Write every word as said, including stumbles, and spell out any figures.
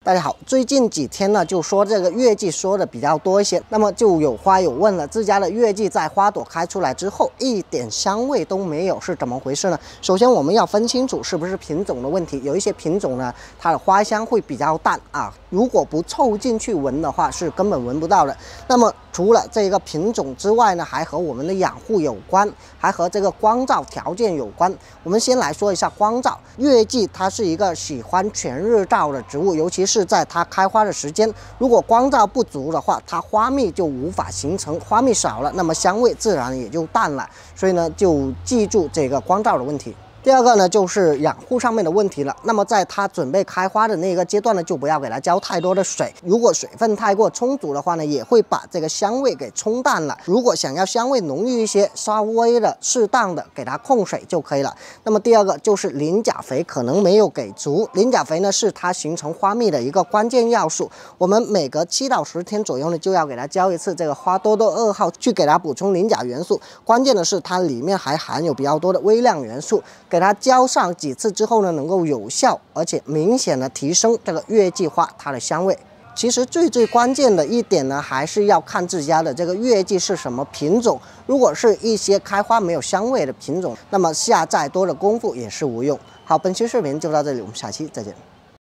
大家好，最近几天呢，就说这个月季说的比较多一些，那么就有花友问了，自家的月季在花朵开出来之后，一点香味都没有，是怎么回事呢？首先我们要分清楚是不是品种的问题，有一些品种呢，它的花香会比较淡啊，如果不凑近去闻的话，是根本闻不到的。那么除了这个品种之外呢，还和我们的养护有关，还和这个光照条件有关。我们先来说一下光照，月季它是一个喜欢全日照的植物，尤其是是在它开花的时间，如果光照不足的话，它花蜜就无法形成，花蜜少了，那么香味自然也就淡了。所以呢，就记住这个光照的问题。第二个呢，就是养护上面的问题了。那么在它准备开花的那个阶段呢，就不要给它浇太多的水。如果水分太过充足的话呢，也会把这个香味给冲淡了。如果想要香味浓郁一些，稍微的适当的给它控水就可以了。那么第二个就是磷钾肥可能没有给足。磷钾肥呢是它形成花蜜的一个关键要素。我们每隔七到十天左右呢，就要给它浇一次这个花多多二号，去给它补充磷钾元素。关键的是它里面还含有比较多的微量元素。给它浇上几次之后呢，能够有效而且明显的提升这个月季花它的香味。其实最最关键的一点呢，还是要看自家的这个月季是什么品种。如果是一些开花没有香味的品种，那么下再多的功夫也是无用。好，本期视频就到这里，我们下期再见。